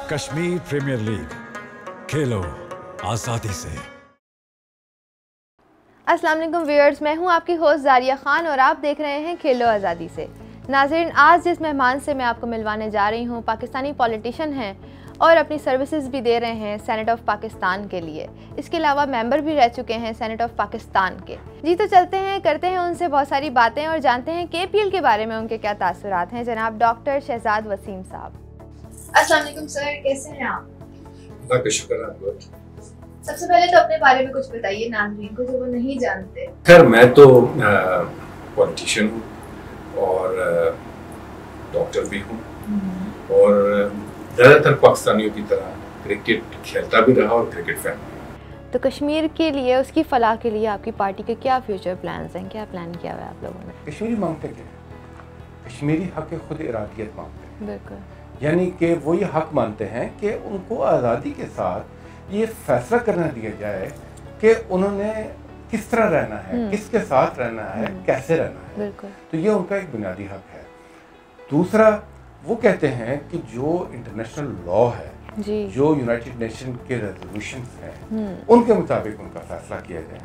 Kashmir premiere league, खेलो आजादी से। अस्सलाम वालेकुम व्यूअर्स, मैं हूं आपकी होस्ट जारिया खान और आप देख रहे हैं खेलो आज़ादी से। नाज़रीन, आज जिस मेहमान से मैं आपको मिलवाने जा रही हूं पाकिस्तानी पॉलिटिशियन हैं और अपनी सर्विसेज भी दे रहे हैं सेनेट ऑफ पाकिस्तान के लिए। इसके अलावा मेंबर भी रह चुके हैं सेनेट ऑफ पाकिस्तान के। जी तो चलते हैं, करते हैं उनसे बहुत सारी बातें और जानते हैं KPL के बारे में उनके क्या तासुरात हैं। जनाब डॉक्टर शहजाद वसीम साहब, अस्सलाम वालेकुम सर, कैसे हैं आप? अल्लाह का शुक्र है। सबसे पहले तो अपने बारे में कुछ बताइए नाज़रीन को जो वो नहीं जानते। खैर, मैं तो पॉलिटिशियन हूँ और डॉक्टर भी हूँ और ज़्यादातर पाकिस्तानियों की तरह क्रिकेट खेलता भी रहा और क्रिकेट फैन। तो कश्मीर के लिए, उसकी फलाह के लिए आपकी पार्टी के क्या फ्यूचर प्लान्स हैं? क्या प्लान किया हुआ है आप लोगों ने? कश्मीरी मांगते क्या? कश्मीरी हक खुद इरादियत मांगते हैं। बिल्कुल, यानी कि वो ये हक मानते हैं कि उनको आज़ादी के साथ ये फैसला करना दिया जाए कि उन्होंने किस तरह रहना है, किसके साथ रहना है, कैसे रहना है। बिल्कुल। तो ये उनका एक बुनियादी हक है। दूसरा, वो कहते हैं कि जो इंटरनेशनल लॉ है जी, जो यूनाइटेड नेशन के रेजोल्यूशंस हैं उनके मुताबिक उनका फैसला किया जाए।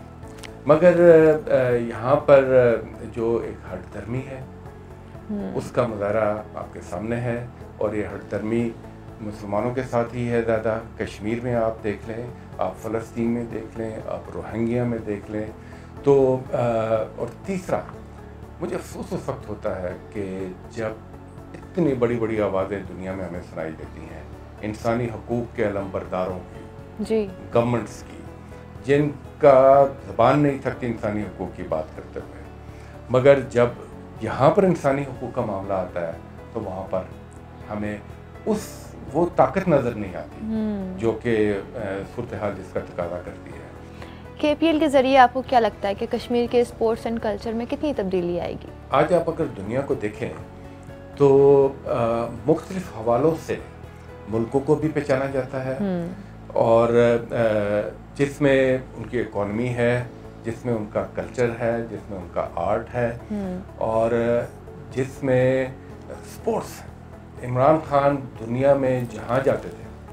मगर यहाँ पर जो एक हठधर्मी है उसका मुजाहरा आपके सामने है और ये हठधर्मी मुसलमानों के साथ ही है ज़्यादा। कश्मीर में आप देख लें, आप फ़लस्तीन में देख लें, आप रोहिंग्या में देख लें। तो और तीसरा, मुझे अफसोस उस वक्त होता है कि जब इतनी बड़ी बड़ी आवाज़ें दुनिया में हमें सुनाई देती हैं इंसानी हकूक़ के अलमबरदारों की जी, गवर्नमेंट्स की, जिनका ज़बान नहीं थकती इंसानी हकूक़ की बात करते हुए, मगर जब यहाँ पर इंसानी हकूक़ का मामला आता है तो वहाँ पर हमें वो ताकत नज़र नहीं आती जो कि सूरत हाल जिसका तकाज़ा करती है। KPL के ज़रिए आपको क्या लगता है कि कश्मीर के स्पोर्ट्स एंड कल्चर में कितनी तब्दीली आएगी? आज आप अगर दुनिया को देखें तो मुख्तलिफ हवालों से मुल्कों को भी पहचाना जाता है और जिसमें उनकी इकॉनमी है, जिसमें उनका कल्चर है, जिसमें उनका आर्ट है और जिसमें स्पोर्ट्स। इमरान खान दुनिया में जहाँ जाते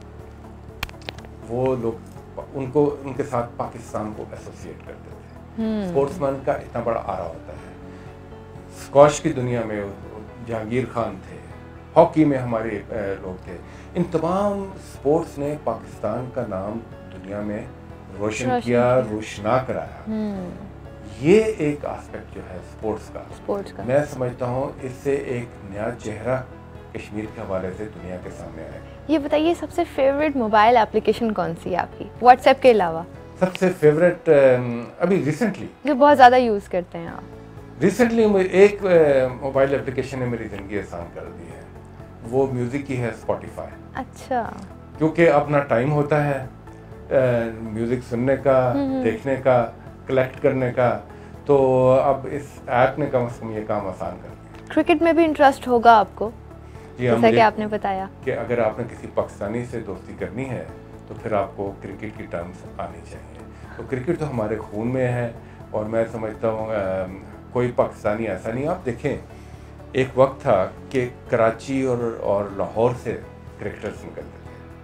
थे वो लोग उनको उनके साथ पाकिस्तान को एसोसिएट करते थे। स्पोर्ट्समैन का इतना बड़ा आरा होता है। स्क्वॉश की दुनिया में जहांगीर खान थे, हॉकी में हमारे लोग थे। इन तमाम स्पोर्ट्स ने पाकिस्तान का नाम दुनिया में रोशन किया, रोशना कराया। ये एक एस्पेक्ट जो है स्पोर्ट्स का मैं समझता हूँ इससे एक नया चेहरा कश्मीर के हवाले से दुनिया के सामने आया। ये बताइए, सबसे फेवरेट मोबाइल एप्लीकेशन कौन सी है आपकी, व्हाट्सएप के अलावा? सबसे फेवरेट अभी रिसेंटली जो बहुत ज़्यादा यूज़ करते हैं आप? रिसेंटली एक मोबाइल एप्लीकेशन ने मेरी ज़िंदगी आसान कर दी है, वो म्यूज़िक की है, स्पॉटिफाई। अच्छा। क्योंकि अपना टाइम होता है म्यूज़िक सुनने का, देखने का, कलेक्ट करने का, तो अब इस ऐप ने कम से कम ये काम आसान कर दिया। क्रिकेट में भी इंटरेस्ट होगा आपको, जैसा कि आपने बताया कि अगर आपने किसी पाकिस्तानी से दोस्ती करनी है तो फिर आपको क्रिकेट की टर्म्स आनी चाहिए। तो क्रिकेट तो हमारे खून में है और मैं समझता हूँ कोई पाकिस्तानी ऐसा नहीं। आप देखें, एक वक्त था कि कराची और लाहौर से क्रिकेटर्स निकलते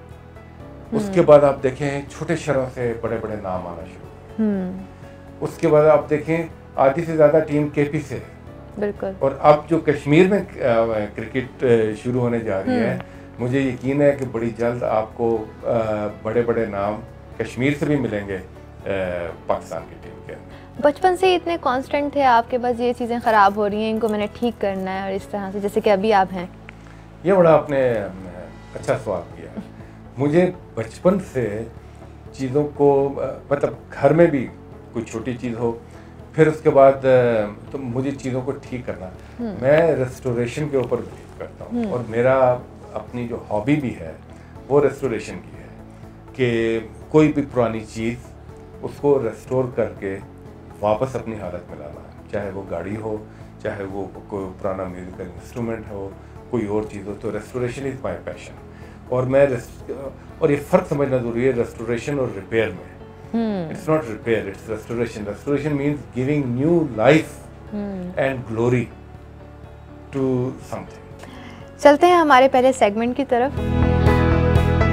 थे। उसके बाद आप देखें छोटे शहरों से बड़े बड़े नाम आना शुरू हुए। उसके बाद आप देखें आधी से ज़्यादा टीम KP से। बिल्कुल। और अब जो कश्मीर में क्रिकेट शुरू होने जा रही है, मुझे यकीन है कि बड़ी जल्द आपको बड़े बड़े नाम कश्मीर से भी मिलेंगे पाकिस्तान की टीम के अंदर। बचपन से इतने कांस्टेंट थे आपके पास, ये चीज़ें ख़राब हो रही हैं, इनको मैंने ठीक करना है, और इस तरह से जैसे कि अभी आप हैं? ये बड़ा आपने अच्छा सवाल किया। मुझे बचपन से चीज़ों को, मतलब घर में भी कोई छोटी चीज़ हो, फिर उसके बाद तो मुझे चीज़ों को ठीक करना, मैं रेस्टोरेशन के ऊपर बिलीव करता हूँ और मेरा अपनी जो हॉबी भी है वो रेस्टोरेशन की है कि कोई भी पुरानी चीज़ उसको रेस्टोर करके वापस अपनी हालत में लाना, चाहे वो गाड़ी हो, चाहे वो कोई पुराना म्यूजिकल इंस्ट्रूमेंट हो, कोई और चीज़ हो। तो रेस्टोरेशन इज़ माई पैशन। और ये फ़र्क समझना ज़रूरी है रेस्टोरेशन और रिपेयर में। It's not repair, it's restoration. Restoration means giving new life and glory to something. चलते हैं हमारे पहले सेगमेंट की तरफ।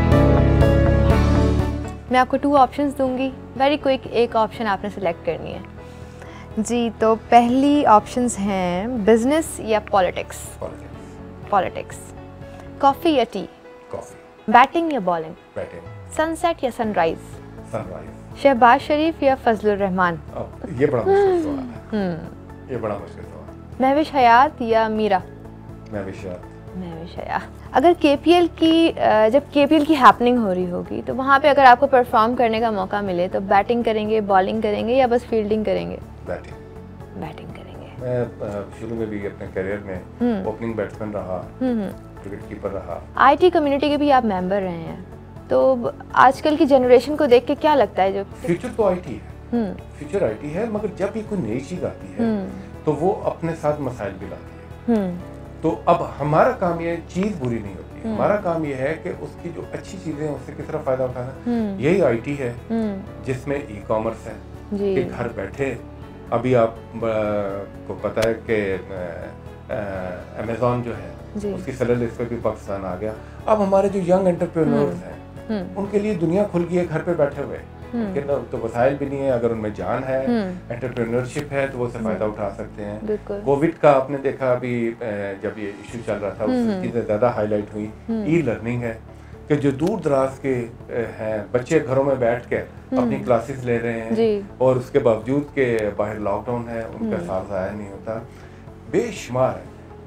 मैं आपको 2 ऑप्शंस दूंगी, वेरी क्विक, एक ऑप्शन आपने सेलेक्ट करनी है जी। तो पहली ऑप्शंस हैं बिजनेस या पॉलिटिक्स। पॉलिटिक्स। कॉफ़ी या टी? कॉफ़ी। बैटिंग या बॉलिंग? बैटिंग। सनसेट या सनराइज? सनराइज। शहबाज शरीफ या फजलुर रहमान? ये बड़ा मुश्किल सवाल है। ये बड़ा मुश्किल सवाल। महविश हयात या मीरा? महविश हयात। महविश हयात। अगर केपीएल की जब केपीएल की हैपनिंग हो रही होगी तो वहाँ पे अगर आपको परफॉर्म करने का मौका मिले तो बैटिंग करेंगे, बॉलिंग करेंगे या बस फील्डिंग करेंगे? बैटिंग। बैटिंग करेंगे। मैं शुरू में भी अपने करियर में ओपनिंग बैट्समैन रहा, विकेट कीपर रहा। आईटी कम्युनिटी के भी आप मेंबर रहे हैं, तो आजकल की जनरेशन को देख के क्या लगता है जो फ्यूचर तो आईटी है, फ्यूचर आईटी है, मगर जब भी कोई नई चीज आती है तो वो अपने साथ मसाइल भी लाती है। तो अब हमारा काम ये चीज बुरी नहीं होती, हमारा काम ये है कि उसकी जो अच्छी चीजें हैं उससे किस तरह फायदा उठाना। यही आईटी है जिसमें ई कॉमर्स है कि घर बैठे अभी आप को पता है कि अमेज़न जो है उसकी सेलर लिस्ट पे भी पाकिस्तान आ गया। अब हमारे जो यंग एंटरप्रेन्योर्स हैं उनके लिए दुनिया खुल गई है घर पे बैठे हुए। तो वसाइल भी नहीं है, अगर उनमें जान है, एंटरप्रेन्योरशिप है तो वो उससे फायदा उठा सकते हैं। कोविड का आपने देखा अभी जब ये इशू चल रहा था उससे चीज़ें ज़्यादा हाईलाइट हुई। ई लर्निंग है कि जो दूर दराज के हैं बच्चे घरों में बैठ के अपनी क्लासेस ले रहे हैं और उसके बावजूद के बाहर लॉकडाउन है उनका साथ ज़ाया नहीं होता। बेशुमार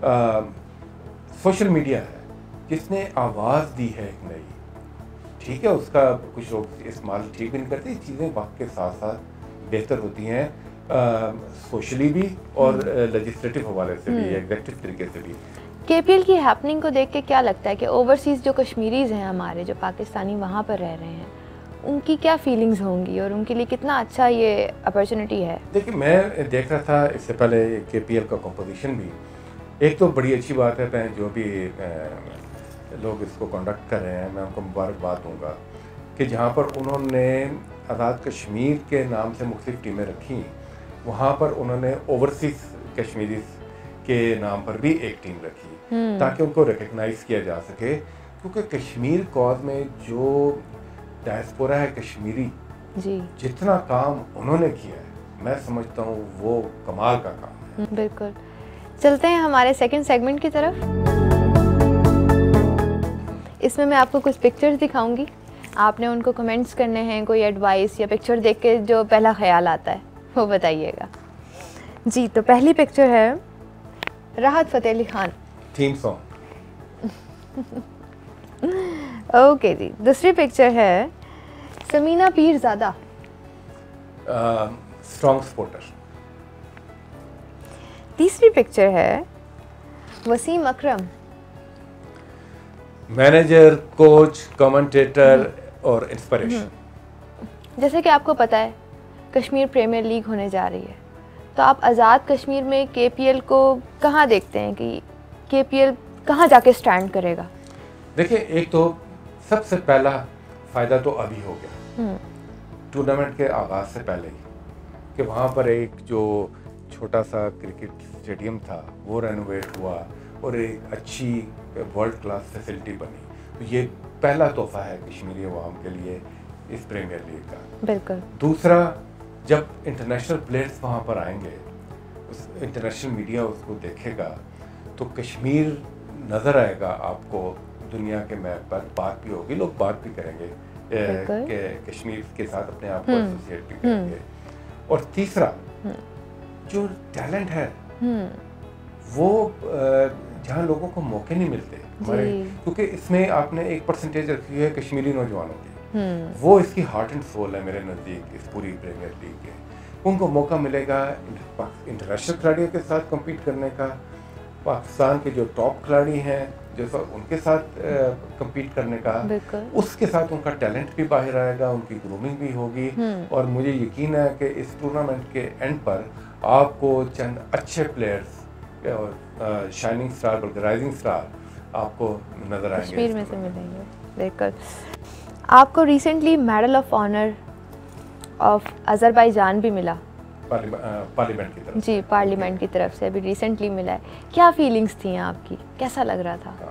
सोशल मीडिया है जिसने आवाज़ दी है एक नई, ठीक है, उसका कुछ लोग इस्तेमाल ठीक भी नहीं करते। चीज़ें वक्त के साथ साथ बेहतर होती हैं, सोशली भी और लेजिस्लेटिव हवाले से भी, एग्जेक्टिव तरीके से भी। केपीएल की हैपनिंग को देख के क्या लगता है कि ओवरसीज़ जो कश्मीरीज़ हैं हमारे, जो पाकिस्तानी वहाँ पर रह रहे हैं, उनकी क्या फीलिंग्स होंगी और उनके लिए कितना अच्छा ये अपॉर्चुनिटी है? देखिए, मैं देख रहा था इससे पहले केपीएल का कंपोजिशन भी, एक तो बड़ी अच्छी बात है जो भी लोग इसको कंडक्ट कर रहे हैं, मैं उनको मुबारकबाद दूंगा कि जहाँ पर उन्होंने आज़ाद कश्मीर के नाम से मुख्तलिफ टीमें रखी, वहाँ पर उन्होंने ओवरसीज़ कश्मीरी के नाम पर भी एक टीम रखी ताकि उनको रिकग्नाइज किया जा सके। क्योंकि कश्मीर कॉज में जो डायस्पोरा है कश्मीरी जी, जितना काम उन्होंने किया है मैं समझता हूँ वो कमाल का काम है। बिल्कुल। चलते हैं हमारे सेकंड सेगमेंट की तरफ। इसमें मैं आपको कुछ पिक्चर्स दिखाऊंगी, आपने उनको कमेंट्स करने हैं, कोई एडवाइस या पिक्चर देख के जो पहला ख्याल आता है वो बताइएगा जी। तो पहली पिक्चर है Rahat Fateh Ali Khan, theme song. Okay ji. दूसरी पिक्चर है समीना पीरज़ादा, स्ट्रॉन्ग सपोर्टर। तीसरी पिक्चर है Wasim Akram, manager, coach, commentator और इंस्पिरेशन। जैसे कि आपको पता है कश्मीर प्रीमियर लीग होने जा रही है, तो आप आज़ाद कश्मीर में केपीएल को कहाँ देखते हैं कि केपीएल कहाँ जाके स्टैंड करेगा? देखिए, एक तो सबसे पहला फ़ायदा तो अभी हो गया टूर्नामेंट के आगाज़ से पहले ही कि वहाँ पर एक जो छोटा सा क्रिकेट स्टेडियम था वो रेनोवेट हुआ और एक अच्छी वर्ल्ड क्लास फैसिलिटी बनी। तो ये पहला तोहफा है कश्मीरी अवाम के लिए इस प्रीमियर लीग का। बिल्कुल। दूसरा, जब इंटरनेशनल प्लेयर्स वहाँ पर आएंगे, उस इंटरनेशनल मीडिया उसको देखेगा तो कश्मीर नज़र आएगा आपको दुनिया के मैप पर, बात भी होगी, लोग बात भी करेंगे कि कश्मीर के साथ अपने आप को एसोसिएट भी करेंगे। और तीसरा, जो टैलेंट है वो जहाँ लोगों को मौके नहीं मिलते हमारे, क्योंकि इसमें आपने एक परसेंटेज रखी है कश्मीरी नौजवानों की, वो इसकी हार्ट एंड सोल है मेरे नज़दीक इस पूरी प्रीमियर लीग के। उनको मौका मिलेगा इंटरनेशनल खिलाड़ियों के साथ कम्पीट करने का, पाकिस्तान के जो टॉप खिलाड़ी हैं जैसा उनके साथ कम्पीट करने का, उसके साथ उनका टैलेंट भी बाहर आएगा, उनकी ग्रूमिंग भी होगी। और मुझे यकीन है कि इस टूर्नामेंट के एंड पर आपको चंद अच्छे प्लेयर्स और शाइनिंग स्टार बल्कि राइजिंग स्टार आपको नजर आएंगे, कश्मीर में से मिलेंगे। बिल्कुल। आपको recently medal of honour of Azerbaijan भी मिला पार्लियामेंट की तरफ जी, पार्लियामेंट की तरफ से अभी रिसेंटली मिला है। क्या फीलिंग्स थी आपकी, कैसा लग रहा था?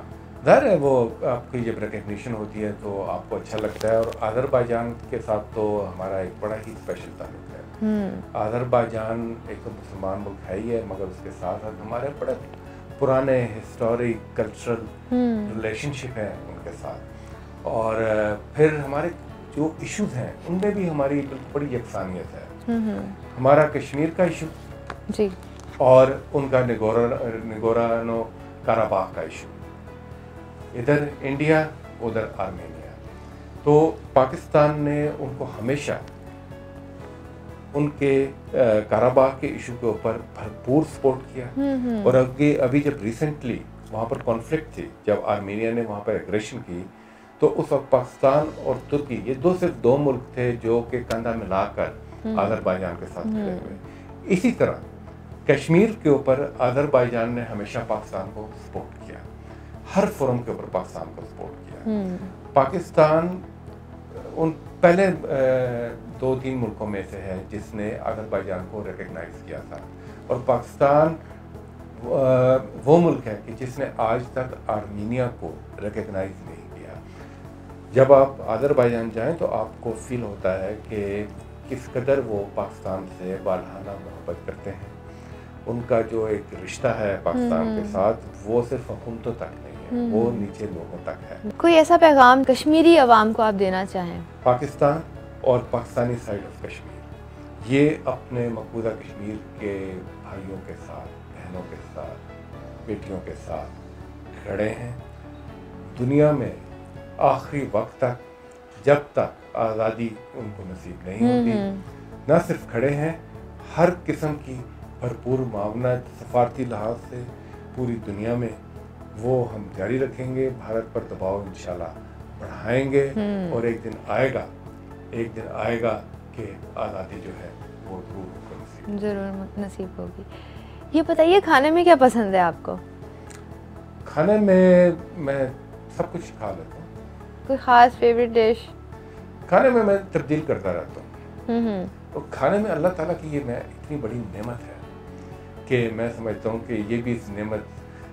ज़ाहिर है वो आपकी जब रिकग्निशन होती है तो आपको अच्छा लगता है। और अज़रबैजान के साथ तो हमारा एक बड़ा ही स्पेशल ताल्लुक है। अज़रबैजान एक तो मुसलमान मुल्क है ही है, मगर उसके साथ साथ हमारे बड़े पुराने हिस्टोरिक कल्चरल रिलेशनशिप है उनके साथ। और फिर हमारे जो इश्यूज हैं उनमें भी हमारी बड़ी यकसानियत है। हमारा कश्मीर का इशू जी और उनका निगोरानो काराबाग का इशू, इधर इंडिया उधर आर्मेनिया। तो पाकिस्तान ने उनको हमेशा उनके काराबाग के इशू के ऊपर भरपूर सपोर्ट किया। और अभी जब रिसेंटली वहाँ पर कॉन्फ्लिक्ट थी, जब आर्मेनिया ने वहाँ पर एग्रेशन की, तो उस वक्त पाकिस्तान और तुर्की ये सिर्फ दो मुल्क थे जो कि कंधा मिलाकर अज़रबैजान के साथ खड़े हुए। इसी तरह कश्मीर के ऊपर अज़रबैजान ने हमेशा पाकिस्तान को सपोर्ट किया, हर फोरम के ऊपर पाकिस्तान को सपोर्ट किया। पाकिस्तान उन पहले 2-3 मुल्कों में से है जिसने अज़रबैजान को रिकग्नाइज किया था। और पाकिस्तान वो मुल्क है कि जिसने आज तक आर्मीनिया को रिकग्नाइज नहीं किया। जब आप अज़रबैजान जाएं तो आपको फील होता है कि किस कदर वो पाकिस्तान से वालहाना मोहब्बत करते हैं। उनका जो एक रिश्ता है पाकिस्तान के साथ वो सिर्फ हुकूमतों तक नहीं है, वो नीचे लोगों तक है। कोई ऐसा पैगाम कश्मीरी अवाम को आप देना चाहें? पाकिस्तान और पाकिस्तानी साइड ऑफ कश्मीर ये अपने मकबूजा कश्मीर के भाइयों के साथ, बहनों के साथ, बेटियों के साथ खड़े हैं। दुनिया में आखिरी वक्त तक, जब तक आज़ादी उनको नसीब नहीं होती, न सिर्फ खड़े हैं, हर किस्म की भरपूर मावनत सफारती लिहाज से पूरी दुनिया में वो हम जारी रखेंगे। भारत पर दबाव इंशाल्लाह बढ़ाएंगे और एक दिन आएगा कि आज़ादी जो है वो ज़रूर नसीब होगी। ये बताइए खाने में क्या पसंद है आपको? खाने में मैं सब कुछ खा लेता हूँ। कोई ख़ास फेवरेट डिश? खाने में मैं तब्दील करता रहता हूँ। और खाने में अल्लाह ताला की ये मैं इतनी बड़ी नेमत है कि मैं समझता हूँ कि ये भी इस नेमत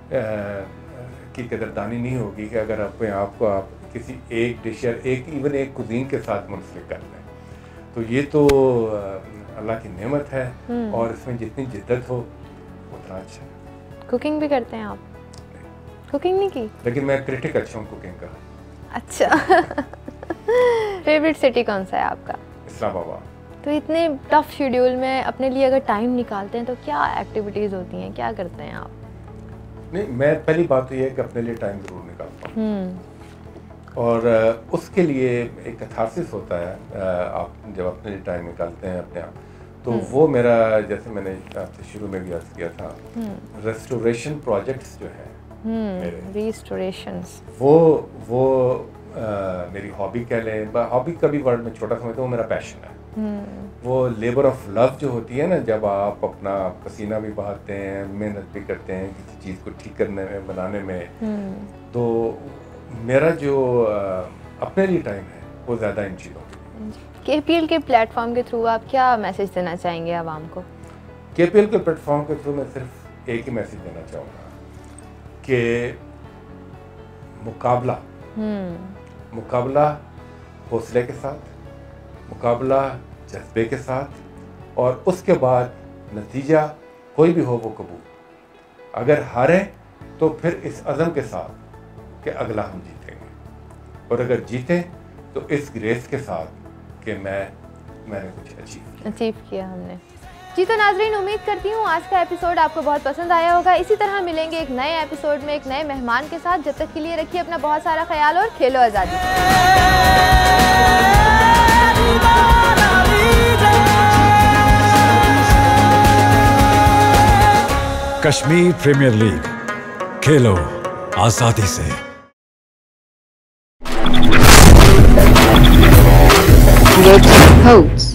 की कदरदानी नहीं होगी कि अगर अपने आप को आप किसी एक डिश या एक कुजीन के साथ मुंसलिक कर लें। तो ये तो अल्लाह की नेमत है और इसमें जितनी जिद्दत हो उतना अच्छा है। कुकिंग भी करते हैं आप? कुकिंग नहीं की? लेकिन मैं क्रिटिक अच्छा हूँ कुकिंग का। अच्छा। फेवरेट सिटी कौन सा है आपका? इस्लामाबाद। तो इतने टफ शेड्यूल में अपने लिए अगर टाइम निकालते हैं तो क्या एक्टिविटीज़ होती हैं, क्या करते हैं आप? नहीं, मैं पहली बात तो ये है कि अपने लिए टाइम ज़रूर निकालता हूँ। और उसके लिए एक कैथारसिस होता है। आप जब अपने लिए टाइम निकालते हैं अपने आप, तो वो मेरा, जैसे मैंने आपसे शुरू में भी अर्ज़ किया था, रेस्टोरेशन प्रोजेक्ट्स जो हैं मेरे, रिस्टोरेशंस, वो मेरी हॉबी कह लें। हॉबी का भी वर्ड में छोटा समझता हूँ, मेरा पैशन है। वो लेबर ऑफ लव जो होती है ना, जब आप अपना पसीना भी बहाते हैं, मेहनत भी करते हैं किसी चीज़ को ठीक करने में, बनाने में, तो मेरा जो अपने लिए टाइम है वो ज़्यादा इन चीज़ों के। KPL के प्लेटफॉर्म के थ्रू आप क्या मैसेज देना चाहेंगे आवाम को? KPL के प्लेटफॉर्म के थ्रू मैं सिर्फ एक ही मैसेज देना चाहूँगा कि मुकाबला हौसले के साथ, मुकाबला जज्बे के साथ, और उसके बाद नतीजा कोई भी हो वो कबूल। अगर हारे तो फिर इस अज़म के साथ कि अगला हम जीतेंगे, और अगर जीते तो इस ग्रेस के साथ कि मैंने कुछ अचीव किया हमने। जी तो नाज़रीन, उम्मीद करती हूँ आज का एपिसोड आपको बहुत पसंद आया होगा। इसी तरह मिलेंगे एक नए एपिसोड में एक नए मेहमान के साथ। जब तक के लिए रखिए अपना बहुत सारा ख्याल और खेलो आज़ादी। कश्मीर प्रीमियर लीग, खेलो आजादी से। Hopes